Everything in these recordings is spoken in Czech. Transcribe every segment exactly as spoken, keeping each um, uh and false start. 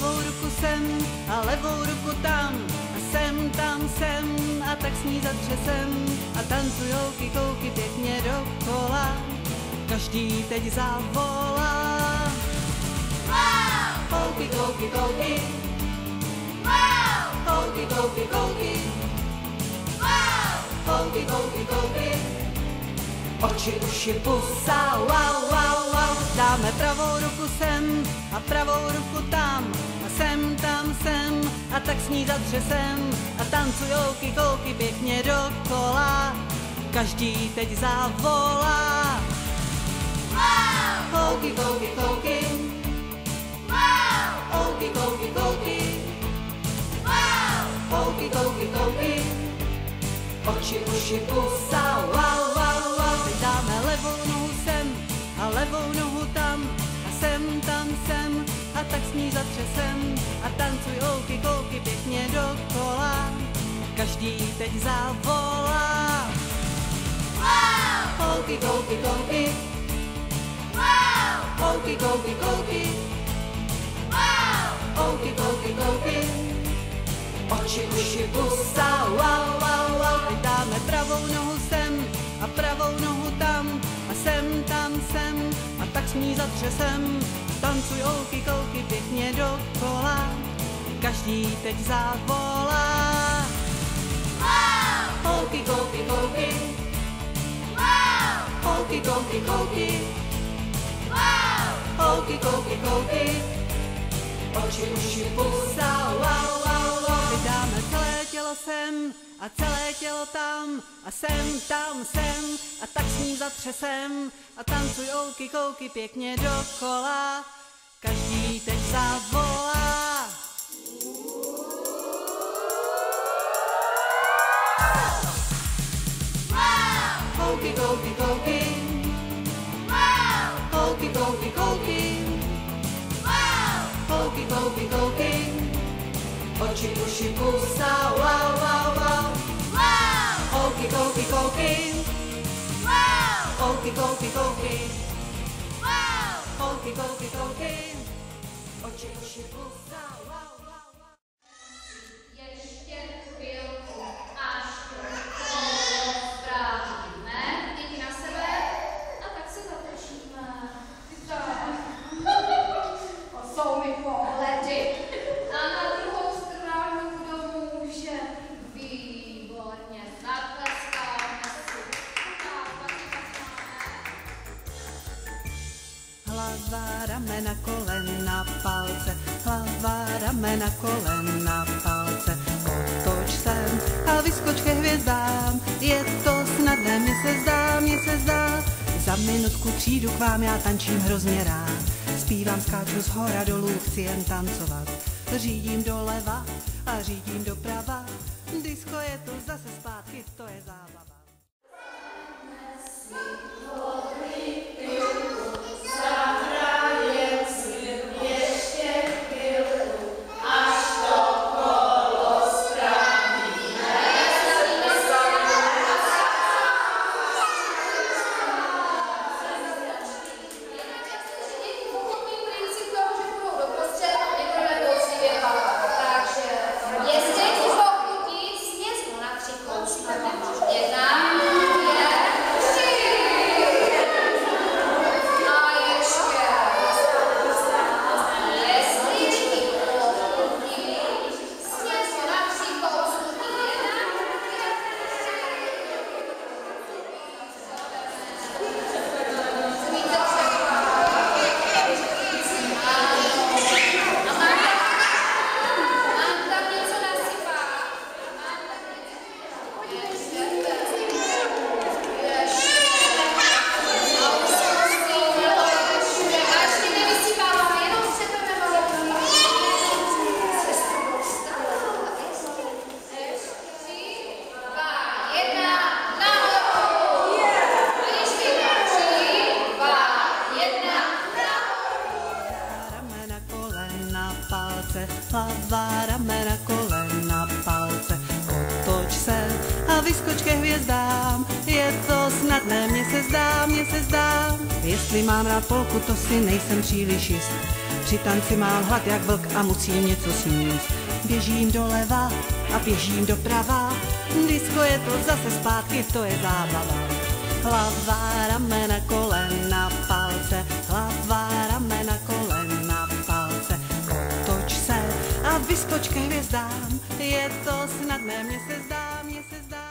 pravou ruku sem a levou ruku tam. A sem, tam, sem a tak s ní zatřesem. A tancujou kikouky pěkně dokola. Každý teď zavolá. Wow! Kouky, kouky, kouky. Wow! Kouky, kouky, kouky. Wow! Kouky, kouky, kouky. Oči, uši, pusa, wow, wow, wow. Dáme pravou ruku sem a pravou ruku tam. A sem, tam, sem a tak s ní zatřesem. A tancujou kikouky pěkně dokola. Každý teď zavolá. Wow! Kouky, kouky, kouky. Wow! Kouky, kouky, kouky. Wow! Kouky, kouky, kouky. Oči, uši, pusa, wow, wow, wow. Teď dáme levou nohu sem a levou nohu tam. A sem, tam, sem a tak s ní zatřesem. A tancujou kikouky pěkně dokola. Každý teď zavolá. Wow! Kouky, kouky, kouky. Wow! Kouky, kouky, kouky. Wow! Kouky, kouky, kouky. Oči, uši, pusa, wow, wow, wow. Teď dáme pravou nohu sem a pravou nohu tam. A sem, tam, sem a tak s ní zatřesem. Tancujou kikouky pěkně dokola. Každý teď zavolá. Wow! Kouky, kouky, kouky. Wow! Kouky, kouky, kouky. Wow! Kouky, kouky, kouky. Oči, uši, pusa, wow, wow, wow. Teď dáme celé tělo sem a celé tělo tam. A sem, tam, sem a tak s ní zatřesem. A tancujou kikouky pěkně dokola. Každý teď zavolá. Kouky, kouky, kouky. Wow! Kouky, kouky, kouky. Wow! Kouky, kouky, kouky. Oči, uši, pusa, wow, wow, wow. Wow! Kouky, kouky, kouky. Wow! Kouky, kouky, kouky. Wow! Kouky, kouky, kouky. Oči, uši, pusa, wow, wow, wow. Ještě chvilku, až to kolo správíme. Díky na sebe. A tak se zatočíme. To jsou mi pohledy. A na druhou stranu kdo může? Výborně. Zatleskáme si. Tak, Hlava, ramena, kolena, palce. Hlava, ramena, kolena, palce. Otoč sem a vyskoč ke hvězdám. Je to snadné, mně se zdá, mně se zdá. Za minutku přijdu k vám, já tančím hrozně rád. Zpívám, skáču z hora dolů, chci jen tancovat. Řídím doleva a řídím doprava. Disko je tu zase zpátky, to je zábava. Hlava, ramena, kolena, palce. Otoč se a vyskoč ke hvězdám. Je to snadné, mně se zdá, mně se zdá. jestli mám rád polku, to si nejsem příliš jist. Při tanci mám hlad jak vlk a musím něco sníst. Běžím doleva a běžím doprava, disko je to zase zpátky, to je zábava. Hlava, ramena, kolena, palce, hlava, ramena, kolena, palce. Otoč se a vyskoč ke hvězdám, je to snadné, mně se zdá, mně se zdá.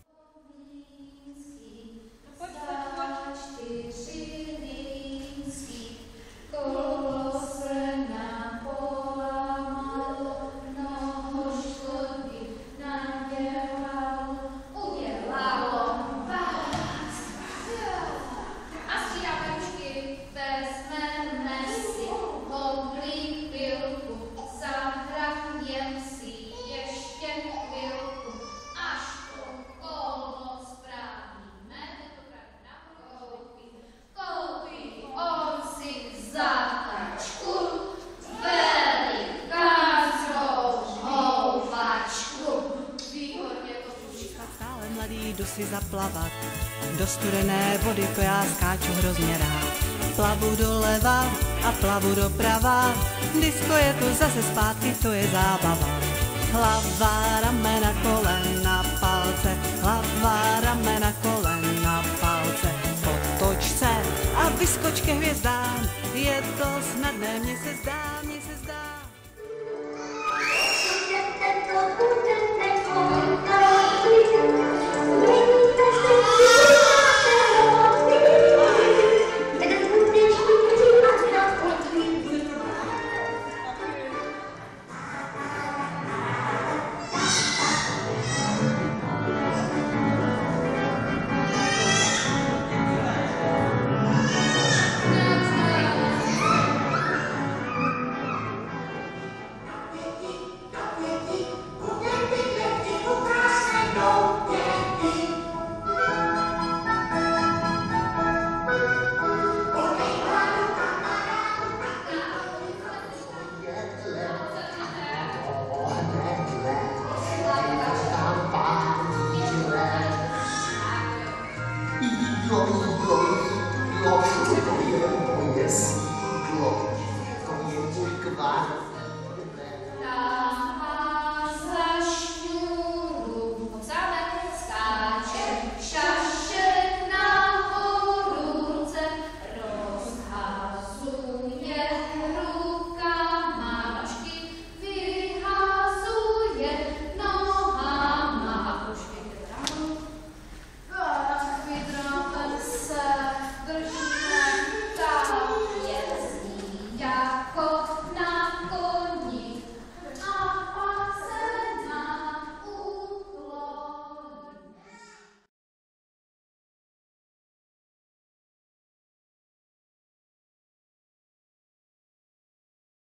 Jdu si zaplavat do studené vody, to já skáču hrozně rád. Plavu doleva a plavu doprava, disko je tu zase zpátky, to je zábava. Hlava, ramena, kolena, palce, hlava, ramena, kolena, palce. Otoč se a vyskoč ke hvězdám, je to snadné, mně se zdá, mně se zdá. Thank you.